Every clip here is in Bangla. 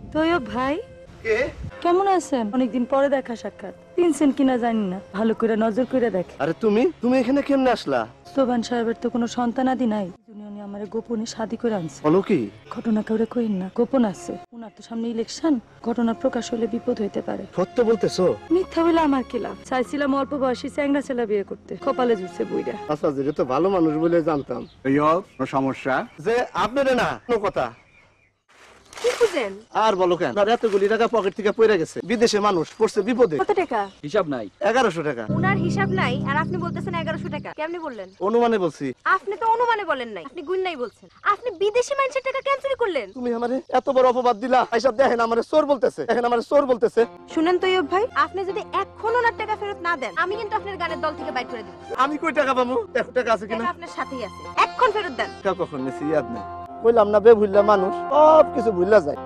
তৈয়ব ভাই কে? কেমন আছেন? অনেকদিন পরে দেখা সাক্ষাৎ। চিনছেন কিনা জানি না, ভালো করে নজর করে দেখ। আরে তুমি এখানে কেমনে আসলা? সোবান সাহেবের তো কোনো সন্তানাদি নাই, উনি আমার গোপনে শাদি করে আনছে। বলো কি? ঘটনা কাউরে কইন না, গোপন আছে। উনার তো সামনে ইলেকশন, ঘটনা প্রকাশ হলে বিপদ হইতে পারে। সত্য বলতেছো? মিথ্যা বলে আমার কি লাভ? চাইছিলাম অল্প বয়সী চ্যাংড়া ছেলে বিয়ে করতে, কপালে জুটছে বুইড়া। আচ্ছা, যেটা তো ভালো মানুষ বলে জানতাম। সমস্যা যে আপনারে না কোনো কথা কি খুঁজেন? আর বলো কেন? আর এতগুলি টাকা পকেট থেকে পড়ে গেছে, বিদেশে মানুষ পড়ছে বিপদে। কত টাকা? হিসাব নাই। 1100 টাকা। উনার হিসাব নাই আর আপনি বলতেছেন 1100 টাকা। কেমনে বললেন? অনুমানে বলছি। আপনি তো অনুমানে বলেন নাই, আপনি গুণ নাই বলছেন। আপনি বিদেশি মানুষের টাকা কেন চুরি করলেন? তুমি আমারে এত বড় অপবাদ দিলা। এইসব দেখেন আমারে চোর বলতেছে, দেখেন আমারে চোর বলতেছে। শুনেন তৈয়ব ভাই, আপনি যদি এখন ওনার টাকা ফেরত না দেন, আমি কিন্তু আপনার গানের দল থেকে বাইর করে দেব। আমি কই টাকা পাবো? 1 টাকা আছে কিনা? টাকা আপনার সাথেই আছে, এখন ফেরত দেন। টাকা কখন নিছি ইয়াদ নাই। কইলাম না বে ভুললা মানুষ সব কিছু ভুললা যায়।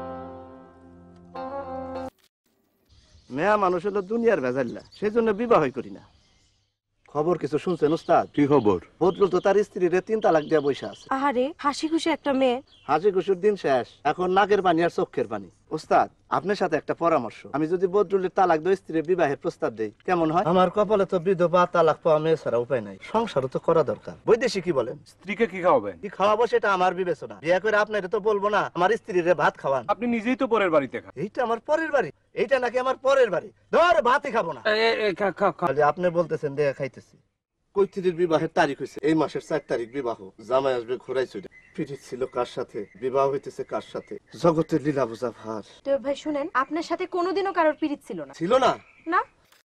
মেয়া মানুষ হলো দুনিয়ার ভেজাল্লা, সেই জন্য বিবাহই করি না। খবর কিছু শুনছেন উস্তাদ? কি খবর? বদলু তো তার স্ত্রীরে 3 তালাক দিয়া বসে আছে। আহারে, হাসি খুশি একটা মেয়ে। হাসি খুশির দিন শেষ, এখন নাকের পানি আর চোখের পানি। উস্তাদ, আপনার সাথে একটা পরামর্শ। আমি যদি বদরুলের তালাক দিয়ে স্ত্রীর বিবাহের প্রস্তাব দেই কেমন হয়? আমার কপালে তো বিধবা তালাক পাওয়া মেয়ে ছাড়া উপায় নাই, সংসারও তো করা দরকার। বৈদেশি কি বলেন? স্ত্রীকে কি খাওয়াবেন? কি খাওয়াবো সেটা আমার বিবেচনা। বিয়ে করে আপনার তো বলবো না আমার স্ত্রীরে ভাত খাওয়ান। আপনি নিজেই তো পরের বাড়িতে খান। এইটা আমার পরের বাড়ি, এইটা নাকি আমার পরের বাড়ি? ধর ভাতই খাবো না। খালি আপনি বলতেছেন দেখা খাইতেছি। কৈথিরির বিবাহের তারিখ হয়েছে এই মাসের 4 তারিখ বিবাহ। জামাই আসবে ঘোড়ায় চড়ে। পিঠি ছিল কার সাথে, বিবাহ হইতেছে কার সাথে? জগতের লীলা বোঝা ভার। তৈয়ব ভাই শুনেন, আপনার সাথে কোনোদিনও কারোর পিরিত ছিল না। ছিল না? না।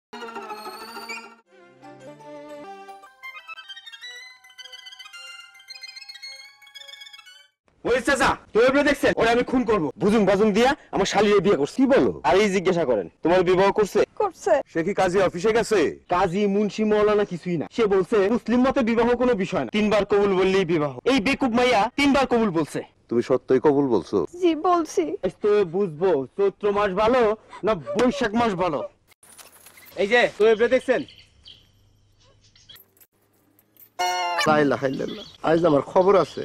ওই চাচা, তৈয়ব দেখছেন? ওরে আমি খুন করব। বুজুং বাজুং দিয়া আমার শালীর বিয়ে করছে। কি বলো? আর এই জিজ্ঞাসা করেন, তোমার বিবাহ করছে? করছে। সে কি কাজী অফিসে গেছে? কাজী মুন্সি মৌলানা কিছুই না। সে বলছে মুসলিম মতে বিবাহ কোনো বিষয় না, 3 বার কবুল বললেই বিবাহ। এই বেকুব মাইয়া 3 বার কবুল বলছে। তুমি সত্যই কবুল বলছো? জি বলছি। তো বুঝবো চৈত্র মাস ভালো না বৈশাখ মাস ভালো। এই যে তৈয়ব দেখছেন? লা ইলাহা ইল্লাল্লাহ, আজ আমার খবর আছে।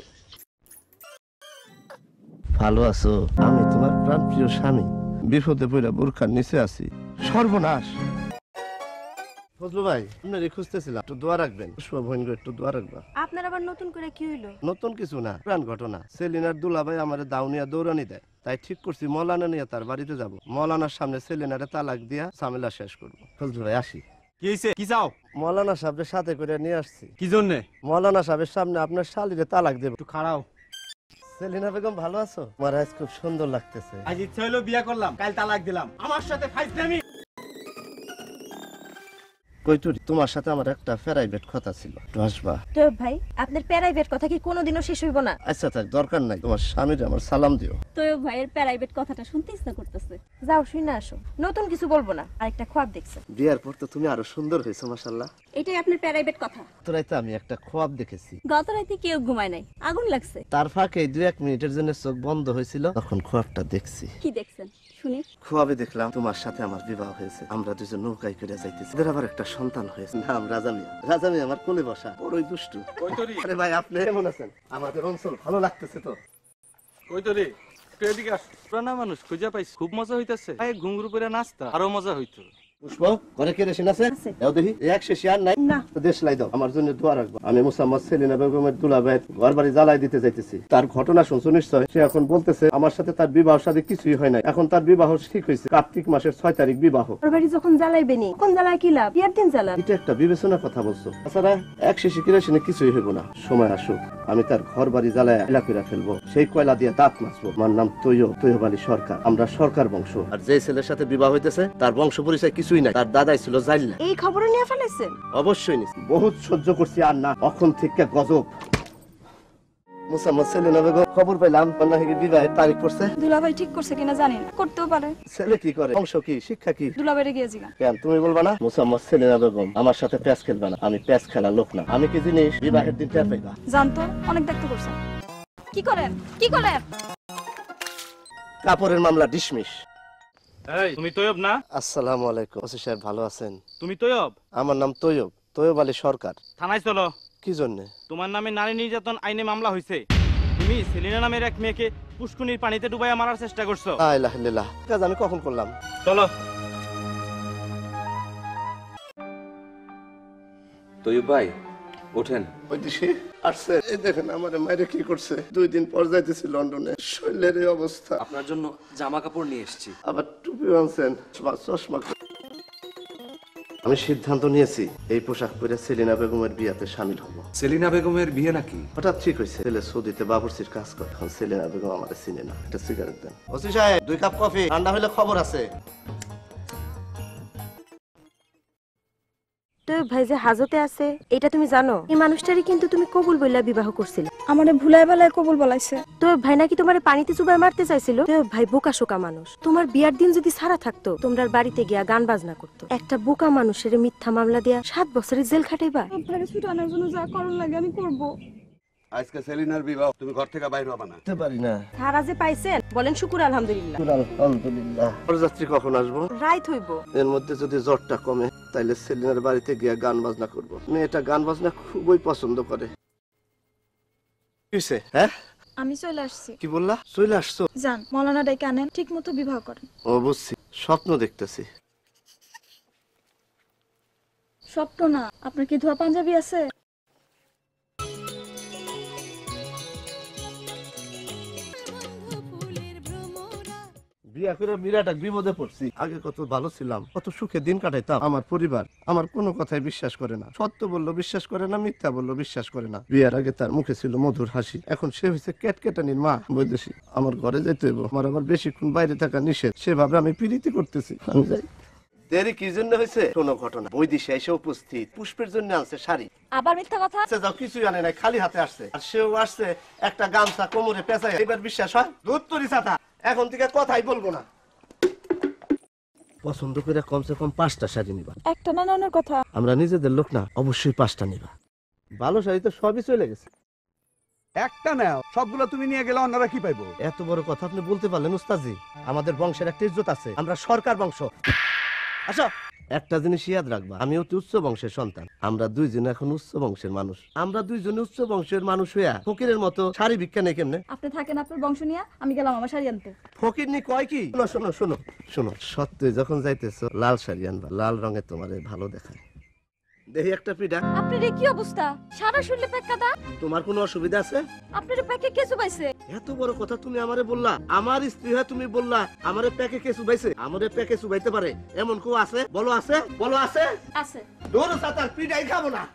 ভালো আছো? আমি তোমার প্রাণপ্রিয় স্বামী বিপদে পড়ে বোরখার নিচে আছি। সর্বনাশ। ফজলু ভাই, আপনার খুঁজতেছিলাম, একটু দোয়া রাখবেন। পুষ্পা বোন গো, একটু দোয়া রাখবা। আপনার আবার নতুন করে কি হইলো? নতুন কিছু না, প্রাণ ঘটনা। সেলিনার দুলাভাই আমারে দাউনিয়া দৌড়ানি দেয়, তাই ঠিক করছি মৌলানা নিয়ে তার বাড়িতে যাব। মৌলানার সামনে সেলিনারে তালাক দিয়া ঝামেলা শেষ করবো। ফজলু ভাই আসি। কি হইছে? কি চাও? মৌলানা সাহেবের সাথে করে নিয়ে আসছি। কি জন্য? মৌলানা সাহেবের সামনে আপনার শালীরে তালাক দেব। একটু খাড়াও। সেলিনা বেগম ভালো আছো? আমার আজ খুব সুন্দর লাগতেছে। আজ ইচ্ছা হলো বিয়ে করলাম, কাল তালাক দিলাম। আমার সাথে ফাইজলামি। কইটুরি, তোমার সাথে আমার একটা প্রাইভেট কথা ছিল, একটু আসবা? তৈয়ব ভাই, আপনার প্রাইভেট কথা কি কোনোদিনও শেষ হইব না? আচ্ছা থাক, দরকার নাই। তোমার স্বামীর আমার সালাম দিও। তৈয়ব ভাইয়ের প্রাইভেট কথাটা শুনতে ইচ্ছা করতেছে। যাও শুনে আসো, নতুন কিছু বলবো না। আরেকটা খোয়াব দেখছে। বিয়ার পর তো তুমি আরো সুন্দর হয়েছো মাশাআল্লাহ। এটাই আপনার প্রাইভেট কথা। তোরাইতে আমি একটা খোয়াব দেখেছি। গত রাতে কেউ ঘুমায় নাই, আগুন লাগছে। তার ফাঁকে 2-1 মিনিটের জন্য চোখ বন্ধ হয়েছিল, তখন খোয়াবটা দেখছি। কি দেখছেন শুনি? খোয়াবে দেখলাম তোমার সাথে আমার বিবাহ হয়েছে। আমরা দুজন নৌকায় করে যাইতেছি। এদের আবার একটা সন্তান হয়েছে, নাম রাজা মিয়া। রাজা মিয়া আমার কোলে বসা, বড়ই দুষ্টু। আরে ভাই, আপনি কেমন আছেন? আমাদের অঞ্চল ভালো লাগতেছে তো? কই তো রে? এদিকে আস। পুরানা মানুষ খুঁজে পাইছি, খুব মজা হইতাছে। এই ঘুঙরু পরে নাস্তা আরো মজা হইতো। পুষ্প, ঘরে কেরোসিন আছে? দাও দেখি। এক শেষে আর নাই? না। তো দেশ লাই দাও, আমার জন্য দোয়া রাখবা। আমি মুসাম্মদ সেলিনা বেগমের দুলাভাইয়ের ঘর বাড়ি জ্বালাই দিতে যাইতেছি। তার ঘটনা শুনছো নিশ্চয়? সে এখন বলতেছে আমার সাথে তার বিবাহ শাদী কিছুই হয় নাই। এখন তার বিবাহ ঠিক হয়েছে, কার্তিক মাসের 6 তারিখ বিবাহ। ওর বাড়ি যখন জ্বালাইবেনি, কোন জ্বালায় কি লাভ? বিয়ার দিন জ্বালান। এটা একটা বিবেচনার কথা বলছো। তাছাড়া এক শেষে কেরোসিনে কিছুই হইব না। সময় আসুক, আমি তার ঘর বাড়ি জ্বালায় এলা করে ফেলবো। সেই কয়লা দিয়ে দাঁত মাছবো। আমার নাম তৈয়ব আলী সরকার। আমরা সরকার বংশ। আর যে ছেলের সাথে বিবাহ হইতেছে তার বংশ পরিচয় কিছুই নাই। তার দাদাই ছিল জাইল্লা। এই খবরও নিয়ে ফেলেছেন? অবশ্যই নিছি, বহুত সহ্য করছি, আর না, এখন থেকে গজব। মুসাম্মদ সেলিনা বেগম, খবর পেলাম কন্যা বিবাহের তারিখ পড়ছে। দুলাভাই ঠিক করছে কিনা জানি না, করতেও পারে। ছেলে কি করে, বংশ কি, শিক্ষা কি? দুলাভাইরে গিয়ে জিগা। কেন তুমি বলবা না? মুসাম্মদ সেলিনা বেগম, আমার সাথে প্যাচ খেলবে না। আমি প্যাচ খেলার লোক না। আমি কি জিনিস বিবাহের দিন টের পাইবা? জানতো, অনেক দেখতে করছেন। কি করেন? কি করেন? কাপড়ের মামলা ডিসমিস। এই তুমি তৈয়ব না? আসসালামু আলাইকুম। ওসি সাহেব ভালো আছেন? তুমি তৈয়ব? আমার নাম তৈয়ব আলী সরকার। থানায় চলো। কি জন্য? তোমার নামে নারী নির্যাতন আইনে মামলা হয়েছে। তুমি সেলিনা নামের এক মেয়েকে পুষ্কুনির পানিতে ডুবাইয়া মারার চেষ্টা করছো। লা ইলাহা ইল্লাল্লাহ, কাজ আমি কখন করলাম? চলো। তৈয়ব ভাই ওঠেন। ওই দিশে আসছে, এই দেখেন আমার মায়ের কি করছে। 2 দিন পর যাইতেছি লন্ডনে, শরীরের এই অবস্থা। আপনার জন্য জামা কাপড় নিয়ে এসেছি। আবার টুপি আনছেন, চশমা। আমি সিদ্ধান্ত নিয়েছি এই পোশাক পরে সেলিনা বেগমের বিয়াতে শামিল হব। সেলিনা বেগমের বিয়ে নাকি? হঠাৎ ঠিক হয়েছে, ছেলে সৌদিতে বাবুর্চির কাজ করে, এখন সেলিনা বেগম আমাদের চিনে না। একটা সিগারেট দেন। ওসি সাহেব 2 কাপ কফি, ঠান্ডা হলে খবর আছে। তো ভাই যে হাজতে আছে এটা তুমি জানো? এই মানুষটারই কিন্তু তুমি কবুল বইলা বিবাহ করছিলে। আমারে ভুলাই বেলায় কবুল বলাইছে। তো ভাই নাকি তোমারে পানিতে চুবাই মারতে চাইছিল। তো ভাই বোকা শোকা মানুষ, তোমার বিয়ার দিন যদি সারা থাকতো তোমরার বাড়িতে গিয়া গান বাজনা করতো। একটা বোকা মানুষের মিথ্যা মামলা দিয়া 7 বছরের জেল খাটাইবা। আপনারে ছুটানোর জন্য যা করণ লাগে আমি করব। আজকে সেলিনার বিবাহ, তুমি ঘর থেকে বাইরে হবা না। যেতে পারি না। সারা যে পাইছেন বলেন শুকুর আলহামদুলিল্লাহ। আলহামদুলিল্লাহ। পরযাত্রী কখন আসবো? রাইত হইব। এর মধ্যে যদি জ্বরটা কমে তাইলে সেলিনার বাড়িতে গিয়ে গান বাজনা করব। মেয়েটা গান বাজনা খুবই পছন্দ করে। কিসে? হ্যাঁ আমি চলে আসছি। কি বললা? চলে আসছো? যান মৌলানা ডেকে আনেন, ঠিক মতো বিবাহ করেন। ও বুঝছি, স্বপ্ন দেখতেছি। স্বপ্ন না, আপনার কি ধোয়া পাঞ্জাবি আছে? বিয়া করে বিরাট এক বিপদে পড়ছি। আগে কত ভালো ছিলাম, কত সুখে দিন কাটাইতাম। আমার পরিবার আমার কোনো কথাই বিশ্বাস করে না। সত্য বললো বিশ্বাস করে না, মিথ্যা বললো বিশ্বাস করে না। বিয়ার আগে তার মুখে ছিল মধুর হাসি, এখন সে হয়েছে কেটকেটানির মা। বৈদেশি আমার ঘরে যাইতে হইব, আমার আবার বেশিক্ষণ বাইরে থাকা নিষেধ। সেভাবে আমি প্রীতি করতেছি, আমি যাই। দেরি কি জন্য হয়েছে? কোনো ঘটনা। বৈদেশি এসে উপস্থিত, পুষ্পের জন্য আনছে শাড়ি। আবার মিথ্যা কথা? যাও, কিছুই আনে নাই, খালি হাতে আসছে। আর সেও আসছে একটা গামছা কোমরে পেঁচায়। এবার বিশ্বাস হয়? দুধ তরি ছাতা, এখন থেকে কথাই বলবো না। পছন্দ করে কমসে কম 5টা শাড়ি নিবা। একটা না নানোর কথা। আমরা নিজেদের লোক না, অবশ্যই 5টা নিবা। ভালো শাড়ি তো সবই চলে গেছে। একটা নাও, সবগুলো তুমি নিয়ে গেলে অন্যরা কি পাইবো? এত বড় কথা আপনি বলতে পারলেন উস্তাদজি? আমাদের বংশের একটা ইজ্জত আছে, আমরা সরকার বংশ। আচ্ছা, একটা জিনিস ইয়াদ রাখবা, আমি অতি উচ্চ বংশের সন্তান। আমরা 2 জন এখন উচ্চ বংশের মানুষ। আমরা 2 জন উচ্চ বংশের মানুষ হইয়া ফকিরের মতো শাড়ি ভিক্ষা নেই কেমনে? আপনি থাকেন আপনার বংশ নিয়ে, আমি গেলাম আমার শাড়ি আনতে। ফকির নি কয় কি? শোনো শোনো শোনো শোনো, সত্যি যখন যাইতেছো লাল শাড়ি আনবা, লাল রঙে তোমারে ভালো দেখায়। দেখি একটা পিঠা। আপনার কি অবস্থা? সারা শরীরে প্যাক কাদা। তোমার কোনো অসুবিধা আছে? আপনার প্যাকে কে চুবাইছে? এত বড় কথা তুমি আমারে বললা? আমার স্ত্রী হয়ে তুমি বললা আমারে প্যাকে কে চুবাইছে? আমারে প্যাকে চুবাইতে পারে এমন কেউ আছে? বলো আছে, বলো আছে। আছে। দৌড় সাতার পিঠাই খাবো না।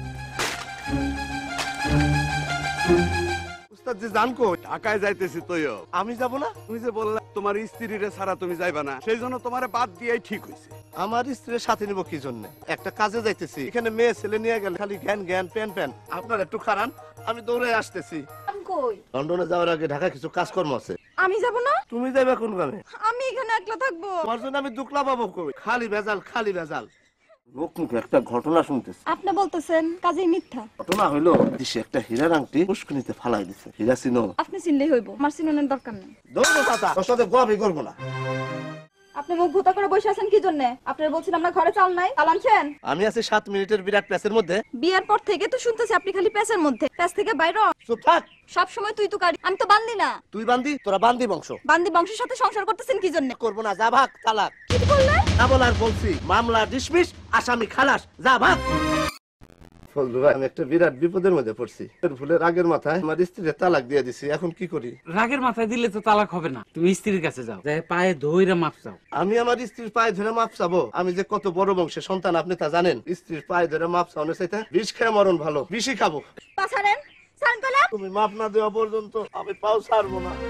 উস্তাদজি জান কই? ঢাকায় যাইতেছি তৈয়। আমি যাব না? তুমি যে বললা তোমার স্ত্রীরে ছাড়া তুমি যাইবা না, সেই জন্য তোমারে বাদ দিয়েই ঠিক হয়েছে। আমার স্ত্রীর সাথে নিব কি জন্য? একটা কাজে যাইতেছি, এখানে মেয়ে ছেলে নিয়ে গেলে খালি জ্ঞান জ্ঞান প্যান প্যান। আপনার একটু খারান, আমি দৌড়ে আসতেছি। আমি কই? লন্ডনে যাওয়ার আগে ঢাকা কিছু কাজকর্ম আছে। আমি যাব না। তুমি যাবে কোন গ্রামে? আমি এখানে একলা থাকবো। তোমার জন্য আমি দুকলা পাবো কই? খালি ভেজাল, খালি ভেজাল। লোক মুখে একটা ঘটনা শুনতেছি। আপনি বলতেছেন কাজেই মিথ্যা। ঘটনা হইলো দেশে একটা হীরার আংটি পুষ্করিণীতে ফালাই দিছে। হীরা চিনো? আপনি চিনলেই হইব, আমার চিনানোর দরকার নেই। দৌড়ো চাচা, তোর সাথে গল্পই করবো না। আপনি মুখ ভুতা করে বসে আছেন কি জন্য? আপনার বলছেন আমরা ঘরে চাল নাই, চাল আনছেন? আমি আছি 7 মিনিটের বিরাট প্যাচের মধ্যে। বিয়ের পর থেকে তো শুনতেছি আপনি খালি প্যাচের মধ্যে, প্যাচ থেকে বাইরে। চুপ থাক। সব সময় তুই তো কারি, আমি তো বান্দি না। তুই বান্দি, তোরা বান্দি বংশ। বান্দি বংশের সাথে সংসার করতেছেন কি জন্য? করবো না, যা ভাগ, তালাক। কি বললেন? না বলার বলছি, মামলা ডিসমিস, আসামি খালাস, যা ভাগ। ফজলু ভাই, আমি একটা বিরাট বিপদের মধ্যে পড়ছি। ভুলের আগের মাথায় আমার স্ত্রীর তালাক দিয়ে দিছি, এখন কি করি? রাগের মাথায় দিলে তো তালাক হবে না, তুমি স্ত্রীর কাছে যাও, যাই পায়ে ধইরা মাপ চাও। আমি আমার স্ত্রীর পায়ে ধরে মাপ চাবো? আমি যে কত বড় বংশের সন্তান আপনি তা জানেন? স্ত্রীর পায়ে ধরে মাপ চাওয়ানোর চাইতে বিষ খেয়ে মরণ ভালো। বিষই খাবো। পাছারেন সান কলা। তুমি মাপ না দেওয়া পর্যন্ত আমি পাও ছাড়বো না।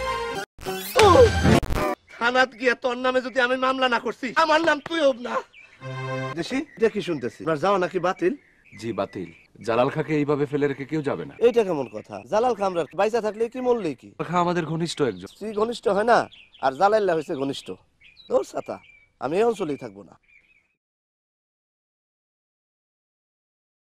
থানাত গিয়ে তোর নামে যদি আমি মামলা না করছি, আমার নাম তুই হব না। দেশি দেখি শুনতেছি আপনার যাওয়া নাকি বাতিল? জি বাতিল। জালাল খাকে এইভাবে ফেলে রেখে কেউ যাবে না। এইটা কেমন কথা? জালাল খামরা বাইসা থাকলে কি মরলে কি? খা আমাদের ঘনিষ্ঠ একজন। স্ত্রী ঘনিষ্ঠ হয় না, আর জালাইল্লা হয়েছে ঘনিষ্ঠ। তোর সাথা আমি এই অঞ্চলেই থাকবো না।